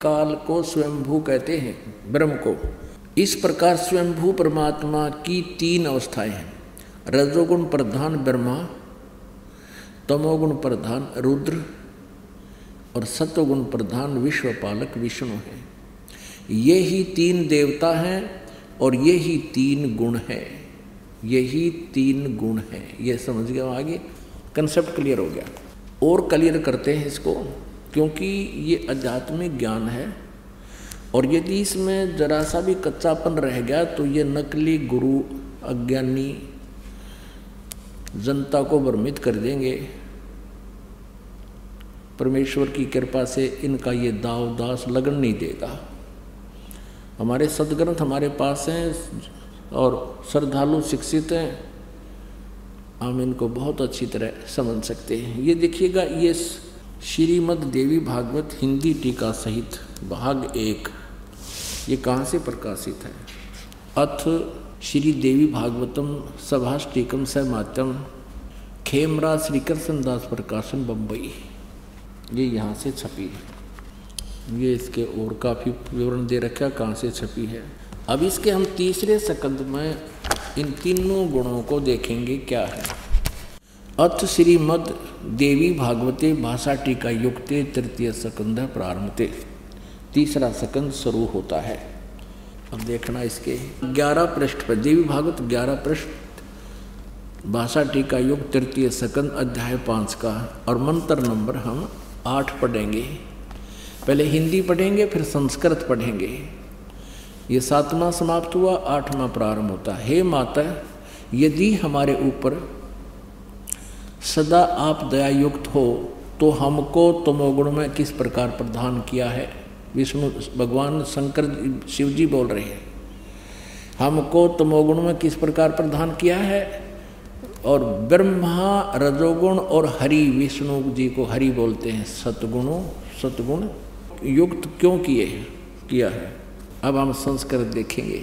काल को स्वयंभू कहते हैं, ब्रह्म को। इस प्रकार स्वयंभू परमात्मा की तीन अवस्थाएं हैं। रजोगुण प्रधान ब्रह्मा, तमोगुण प्रधान रुद्र और सत्वगुण प्रधान विश्वपालक विष्णु है। ये ही तीन देवता हैं और ये ही तीन गुण है, यही तीन गुण है। ये समझ गया, आगे कंसेप्ट क्लियर हो गया। और क्लियर करते हैं इसको, क्योंकि ये आध्यात्मिक ज्ञान है और यदि इसमें जरा सा भी कच्चापन रह गया तो ये नकली गुरु अज्ञानी जनता को भ्रमित कर देंगे। परमेश्वर की कृपा से इनका ये दाव दास लगन नहीं देगा। हमारे सदग्रंथ हमारे पास हैं और श्रद्धालु शिक्षित हैं, हम इनको बहुत अच्छी तरह समझ सकते हैं। ये देखिएगा, ये श्रीमद् देवी भागवत हिंदी टीका सहित भाग 1, ये कहाँ से प्रकाशित है? अथ श्री देवी भागवतम सभाष्टिकम सहमात्यम, खेमराज श्री कृष्ण दास प्रकाशन बम्बई, ये यहाँ से छपी है। ये इसके और काफ़ी विवरण दे रखा कहाँ से छपी है। अब इसके हम तीसरे स्कंद में इन तीनों गुणों को देखेंगे क्या है। अथ श्रीमद् देवी भागवते भाषा टीका युक्ते तृतीय स्कंद प्रारंभते, तीसरा स्कंद शुरू होता है। अब देखना इसके 11 पृष्ठ पर, देवी भागवत 11 पृष्ठ, भाषा टीका युग तृतीय स्कंद अध्याय 5 का, और मंत्र नंबर हम 8 पढ़ेंगे। पहले हिंदी पढ़ेंगे फिर संस्कृत पढ़ेंगे। ये 7वां समाप्त हुआ, 8वां प्रारंभ होता है। हे माता, यदि हमारे ऊपर सदा आप दयायुक्त हो तो हमको तमोगुण में किस प्रकार प्रदान किया है। विष्णु भगवान शंकर शिव जी बोल रहे हैं, हमको तमोगुण में किस प्रकार प्रदान किया है। और ब्रह्मा रजोगुण और हरि, विष्णु जी को हरि बोलते हैं, सतगुण युक्त क्यों किया है। अब हम संस्कृत देखेंगे।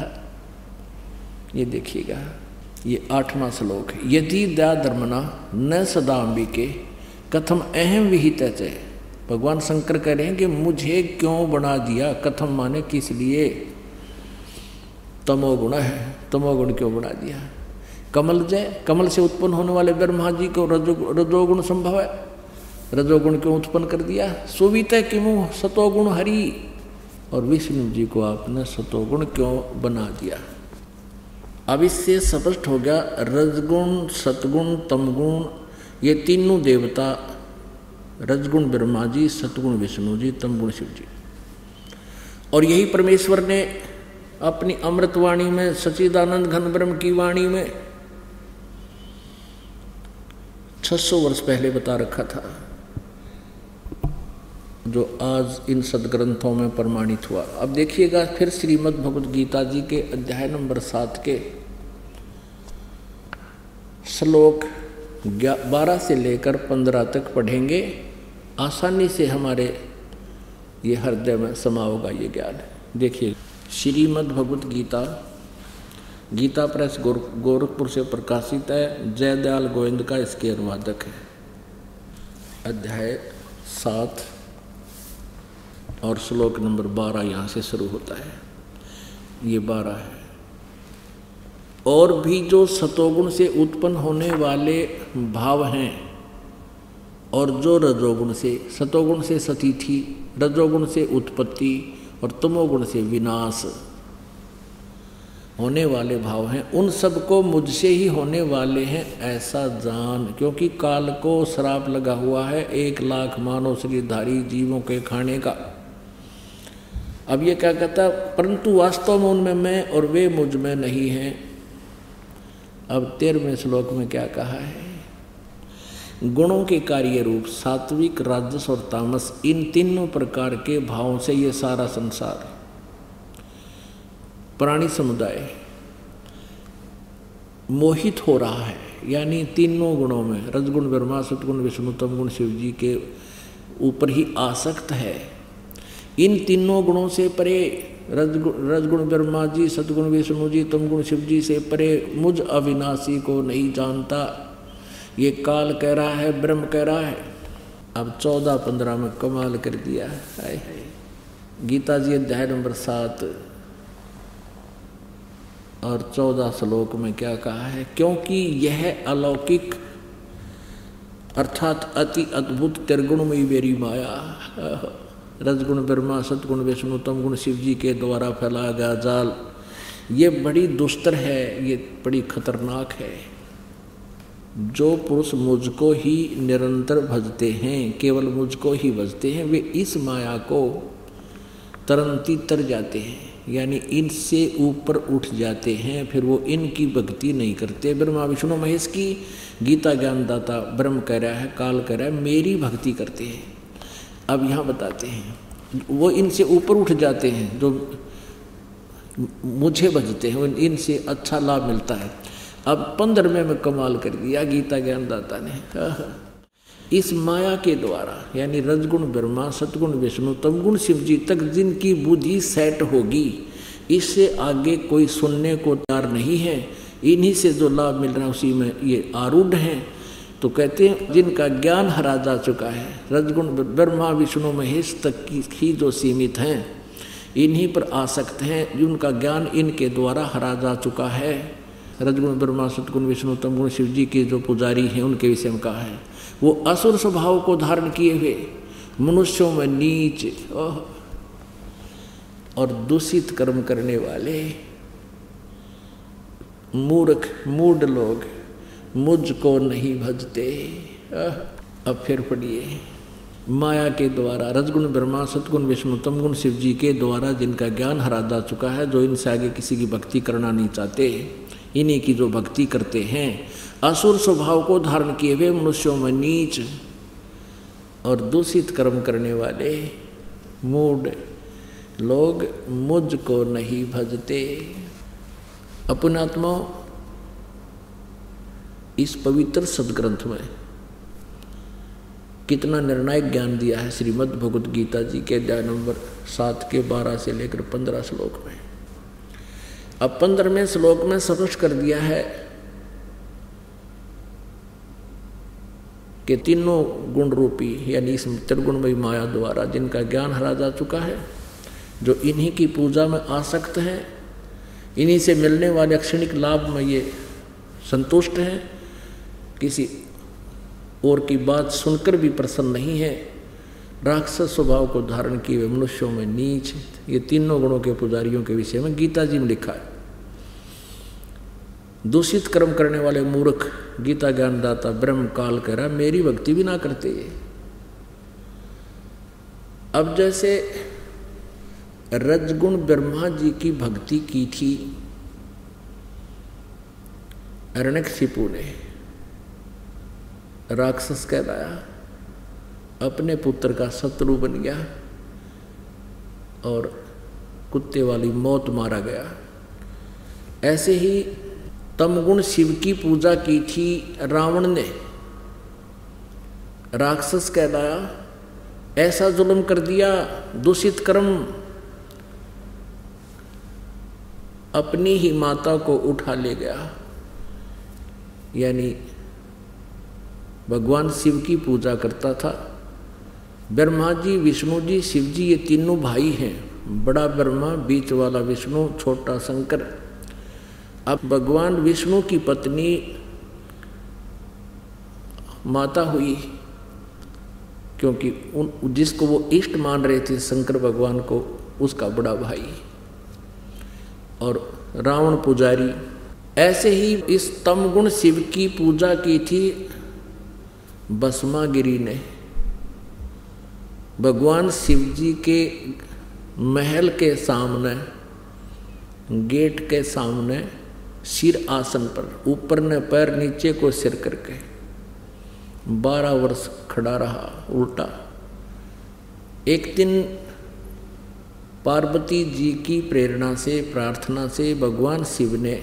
ये देखिएगा, ये 8वां श्लोक है। यदि दया धर्मना न सदाम्बिके कथम अहम विहित च, भगवान शंकर कह रहे हैं कि मुझे क्यों बना दिया। कथम माने किस लिए, तमोगुण है, तमोगुण क्यों बना दिया। कमल जय, कमल से उत्पन्न होने वाले ब्रह्मा जी को रजोगुण संभव है, रजोगुण क्यों उत्पन्न कर दिया। सुवित किमु सतोगुण हरि, और विष्णु जी को आपने सतोगुण क्यों बना दिया। अब इससे स्पष्ट हो गया, रजगुण सतगुण तमगुण ये तीनों देवता, रजगुण ब्रह्मा जी, सतगुण विष्णु जी, तमगुण शिव जी। और यही परमेश्वर ने अपनी अमृतवाणी में, सच्चिदानंद घन ब्रह्म की वाणी में 600 वर्ष पहले बता रखा था, जो आज इन सदग्रंथों में प्रमाणित हुआ। अब देखिएगा फिर श्रीमद् भगवद गीता जी के अध्याय नंबर 7 के श्लोक 12 से लेकर 15 तक पढ़ेंगे। आसानी से हमारे ये हृदय में समा होगा ये ज्ञान। देखिए, श्रीमद् भगवद गीता, गीता प्रेस गोरखपुर से प्रकाशित है। जयदयाल गोविंद का इसके अनुवादक है। अध्याय 7 और श्लोक नंबर 12 यहाँ से शुरू होता है। ये 12 है। और भी जो सतोगुण से उत्पन्न होने वाले भाव हैं, और जो रजोगुण से, सतोगुण से सतीथि, रजोगुण से उत्पत्ति और तमोगुण से विनाश होने वाले भाव हैं, उन सबको मुझसे ही होने वाले हैं ऐसा जान। क्योंकि काल को श्राप लगा हुआ है 1 लाख मानव शरीरधारी जीवों के खाने का। अब ये क्या कहता, परंतु वास्तव में उनमें मैं और वे मुझ में नहीं हैं। अब 13वें श्लोक में क्या कहा है, गुणों के कार्य रूप सात्विक, राजस और तामस, इन तीनों प्रकार के भावों से ये सारा संसार, प्राणी समुदाय मोहित हो रहा है। यानी तीनों गुणों में, रजगुण ब्रह्मा, सतगुण विष्णु, तमगुण शिव जी के ऊपर ही आसक्त है। इन तीनों गुणों से परे, रजगुण ब्रह्मा जी, सतगुण विष्णु जी, तमगुण शिव जी से परे मुझ अविनाशी को नहीं जानता। ये काल कह रहा है, ब्रह्म कह रहा है। अब 14-15 में कमाल कर दिया है। गीता जी अध्याय नंबर 7 और 14 श्लोक में क्या कहा है? क्योंकि यह अलौकिक अर्थात अति अद्भुत त्रिगुणमयी मेरी माया, रजगुण ब्रह्मा, सतगुण विष्णु, तम गुण शिव जी के द्वारा फैलाया गया जाल, ये बड़ी दुस्तर है, ये बड़ी खतरनाक है। जो पुरुष मुझको ही निरंतर भजते हैं, केवल मुझको ही भजते हैं, वे इस माया को तरंती तर जाते हैं, यानी इनसे ऊपर उठ जाते हैं। फिर वो इनकी भक्ति नहीं करते। ब्रह्मा विष्णु महेश की गीता ज्ञानदाता ब्रह्म कह रहा है, काल कह रहा है, मेरी भक्ति करते हैं। अब यहाँ बताते हैं वो इनसे ऊपर उठ जाते हैं, जो मुझे भजते हैं, इनसे अच्छा लाभ मिलता है। अब 15वें में कमाल कर दिया गीता ज्ञानदाता ने। इस माया के द्वारा, यानी रजगुण ब्रह्मा, सतगुण विष्णु, तमगुण शिव जी तक जिनकी बुद्धि सेट होगी, इससे आगे कोई सुनने को तैयार नहीं है। इन्हीं से जो लाभ मिल रहा है उसी में ये आरूढ़ हैं। तो कहते हैं जिनका ज्ञान हरा जा चुका है, रजगुण ब्रह्मा विष्णु महेश तक की जो सीमित हैं, इन्हीं पर आसक्त हैं, जिनका ज्ञान इनके द्वारा हरा जा चुका है। रजगुण ब्रह्मा, सतगुण विष्णु, तमगुण शिव जी के जो पुजारी हैं उनके विषय में कहा है। वो असुर स्वभाव को धारण किए हुए मनुष्यों में नीच और दूषित कर्म करने वाले मूर्ख मूढ़ लोग मुझको नहीं भजते। अब फिर पढ़िए, माया के द्वारा रजगुण ब्रह्मा, सतगुण विष्णु, तमगुण शिव जी के द्वारा जिनका ज्ञान हरा जा चुका है, जो इनसे आगे किसी की भक्ति करना नहीं चाहते, इन्हीं की जो भक्ति करते हैं, असुर स्वभाव को धारण किए हुए मनुष्यों में नीच और दूषित कर्म करने वाले मूढ़ लोग मुझको नहीं भजते। अपनात्मा इस पवित्र सदग्रंथ में कितना निर्णायक ज्ञान दिया है श्रीमद् भगवद गीता जी के अध्याय नंबर 7 के 12 से लेकर 15 श्लोक में। अब 15वें श्लोक में स्पष्ट कर दिया है कि तीनों गुण रूपी, यानी इस त्रिगुणमयी माया द्वारा जिनका ज्ञान हरा जा चुका है, जो इन्हीं की पूजा में आसक्त हैं, इन्हीं से मिलने वाले क्षणिक लाभ में ये संतुष्ट हैं, किसी और की बात सुनकर भी प्रसन्न नहीं है, राक्षस स्वभाव को धारण किए हुए मनुष्यों में नीच, ये तीनों गुणों के पुजारियों के विषय में गीता जी में लिखा है। दूषित कर्म करने वाले मूर्ख, गीता ज्ञानदाता ब्रह्म काल कह रहा, मेरी भक्ति भी ना करते। अब जैसे रजगुण ब्रह्मा जी की भक्ति की थी हिरण्यकशिपु ने, राक्षस कहलाया, अपने पुत्र का शत्रु बन गया और कुत्ते वाली मौत मारा गया। ऐसे ही तमगुण शिव की पूजा की थी रावण ने, राक्षस कहलाया, ऐसा जुल्म कर दिया, दूषित कर्म, अपनी ही माता को उठा ले गया। यानी भगवान शिव की पूजा करता था। ब्रह्मा जी, विष्णु जी, शिव जी, ये तीनों भाई हैं, बड़ा ब्रह्मा, बीच वाला विष्णु, छोटा शंकर। अब भगवान विष्णु की पत्नी माता हुई, क्योंकि जिसको वो इष्ट मान रहे थे शंकर भगवान को, उसका बड़ा भाई, और रावण पुजारी। ऐसे ही इस तमगुण शिव की पूजा की थी भस्मागिरी ने। भगवान शिव जी के महल के सामने, गेट के सामने, सिर आसन पर, ऊपर ने पैर, नीचे को सिर करके 12 वर्ष खड़ा रहा उल्टा। एक दिन पार्वती जी की प्रेरणा से, प्रार्थना से भगवान शिव ने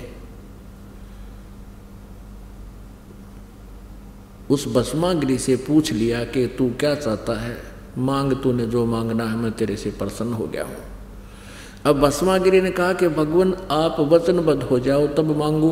उस भस्मागिरी से पूछ लिया कि तू क्या चाहता है, मांग, तूने जो मांगना है, मैं तेरे से प्रसन्न हो गया हूँ। अब भस्मागिरी ने कहा कि भगवान आप वचनबद्ध हो जाओ तब मांगू।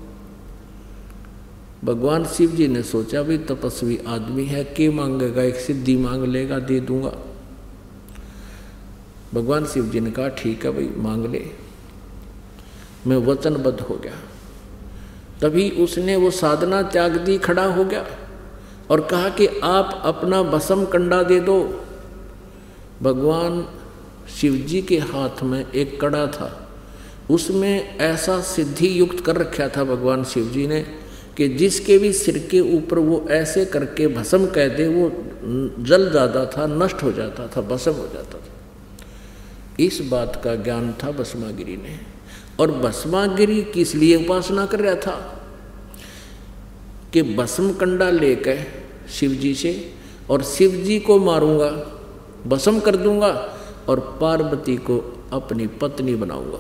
भगवान शिव जी ने सोचा भी तपस्वी आदमी है, के मांगेगा, एक सिद्धि मांग लेगा, दे दूंगा। भगवान शिव जी ने कहा ठीक है भाई मांग ले, मैं वचनबद्ध हो गया। तभी उसने वो साधना त्याग दी, खड़ा हो गया और कहा कि आप अपना भस्म कंडा दे दो। भगवान शिव जी के हाथ में एक कड़ा था, उसमें ऐसा सिद्धि युक्त कर रखा था भगवान शिव जी ने कि जिसके भी सिर के ऊपर वो ऐसे करके भस्म कह दे वो जल जाता था, नष्ट हो जाता था, भस्म हो जाता था। इस बात का ज्ञान था भस्मागिरी ने। और भस्मागिरी किस लिए उपासना कर रहा था कि भस्म कंडा लेकर शिव जी से और शिव जी को मारूंगा, भस्म कर दूंगा और पार्वती को अपनी पत्नी बनाऊंगा।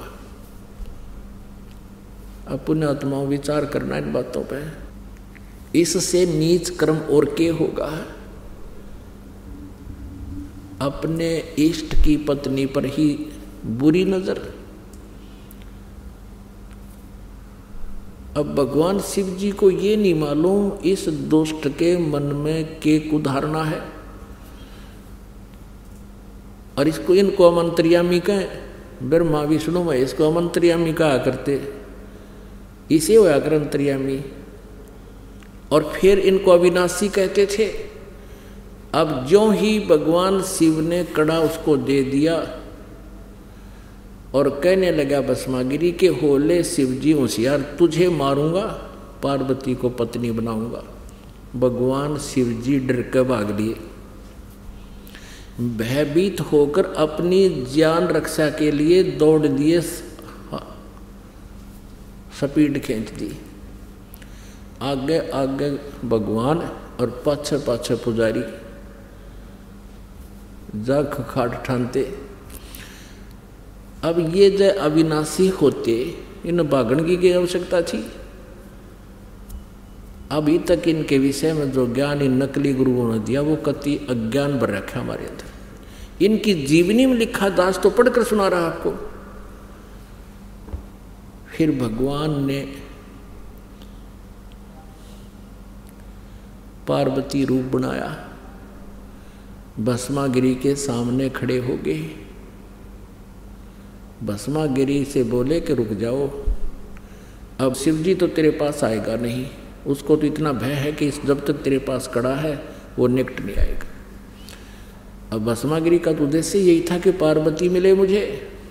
अब पुण्यात्माओं विचार करना इन बातों पे। इससे नीच कर्म और के होगा? अपने इष्ट की पत्नी पर ही बुरी नजर। अब भगवान शिव जी को ये नहीं मालूम इस दुष्ट के मन में के कुधारना है, और इसको इनको अमंत्रियामी कहें। ब्रह्मा विष्णु महेश को अमंत्रियामी कहा करते, इसे होया कर अंतर्यामी। और फिर इनको अविनाशी कहते थे। अब ज्यों ही भगवान शिव ने कड़ा उसको दे दिया और कहने लगा भस्मागिरी के होले शिव जी होशियार, तुझे मारूंगा, पार्वती को पत्नी बनाऊंगा। भगवान शिव जी डर के भाग लिए, भयभीत होकर अपनी जान रक्षा के लिए दौड़ दिए, स्पीड खींच दी। आगे आगे भगवान और पाछे पाछे पुजारी जग खाट ठानते। अब ये जो अविनाशी होते, इन भागण की आवश्यकता थी? अभी तक इनके विषय में जो ज्ञान इन नकली गुरुओं ने दिया वो कति अज्ञान भर रखा हमारे अंदर। इनकी जीवनी में लिखा दास तो पढ़कर सुना रहा आपको। फिर भगवान ने पार्वती रूप बनाया, भस्मागिरी के सामने खड़े हो गए। भस्मागिरी से बोले कि रुक जाओ, अब शिव जी तो तेरे पास आएगा नहीं, उसको तो इतना भय है कि जब तक तेरे पास कड़ा है वो निकट नहीं आएगा। अब भस्मागिरी का तो उद्देश्य यही था कि पार्वती मिले मुझे।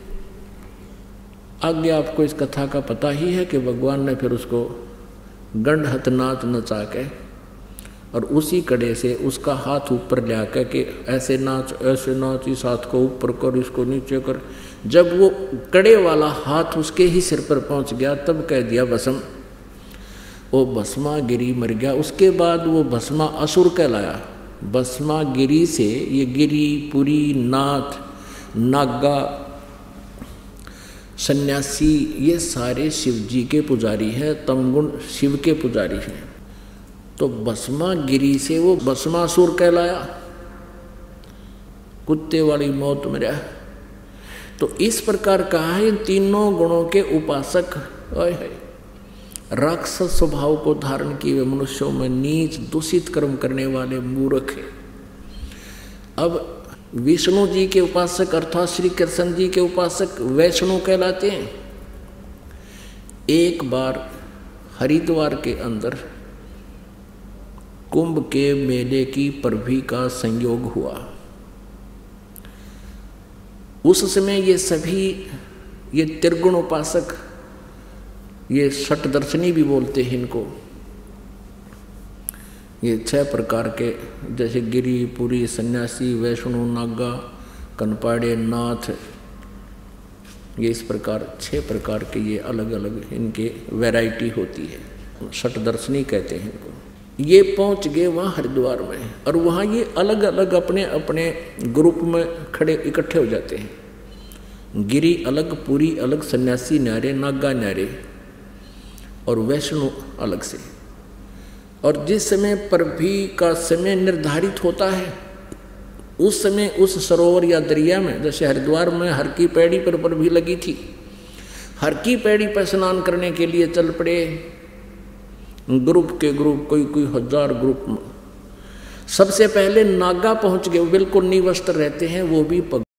आगे आपको इस कथा का पता ही है कि भगवान ने फिर उसको गंडहत नाच नचा के और उसी कड़े से उसका हाथ ऊपर ले आकर के ऐसे नाच इस हाथ को ऊपर कर, इसको नीचे कर। जब वो कड़े वाला हाथ उसके ही सिर पर पहुंच गया तब कह दिया भस्म, वो भस्मागिरी मर गया। उसके बाद वो भस्मा असुर कहलाया। भस्मागिरी से ये गिरी, पुरी, नाथ, नागा, सन्यासी ये सारे शिव जी के पुजारी हैं, तमगुण शिव के पुजारी हैं। तो भस्मागिरी से वो भस्मासुर कहलाया, कुत्ते वाली मौत मरा। तो इस प्रकार कहा है इन तीनों गुणों के उपासक राक्षस स्वभाव को धारण किए हुए मनुष्यों में नीच दूषित कर्म करने वाले मूर्ख हैं। अब विष्णु जी के उपासक अर्थात श्री कृष्ण जी के उपासक वैष्णव कहलाते हैं। एक बार हरिद्वार के अंदर कुंभ के मेले की परभी का संयोग हुआ। उस समय ये सभी ये त्रिगुण उपासक, ये षटदर्शनी भी बोलते हैं इनको, ये 6 प्रकार के जैसे गिरी, पुरी, सन्यासी, वैष्णु, नागा, कनपाड़े, नाथ, ये इस प्रकार 6 प्रकार के ये अलग अलग इनके वैरायटी होती है। षटदर्शनी कहते हैं इनको। ये पहुंच गए वहाँ हरिद्वार में और वहाँ ये अलग अलग अपने अपने ग्रुप में खड़े इकट्ठे हो जाते हैं। गिरी अलग, पुरी अलग, सन्यासी न्यारे, नागा न्यारे और वैष्णु अलग से। और जिस समय परभी का समय निर्धारित होता है उस समय उस सरोवर या दरिया में, जैसे हरिद्वार में हर की पैड़ी पर परभी लगी थी, हर की पैड़ी पर स्नान करने के लिए चल पड़े ग्रुप के ग्रुप, कोई 1000 ग्रुप। सबसे पहले नागा पहुंच गए, बिल्कुल निवस्त्र रहते हैं, वो भी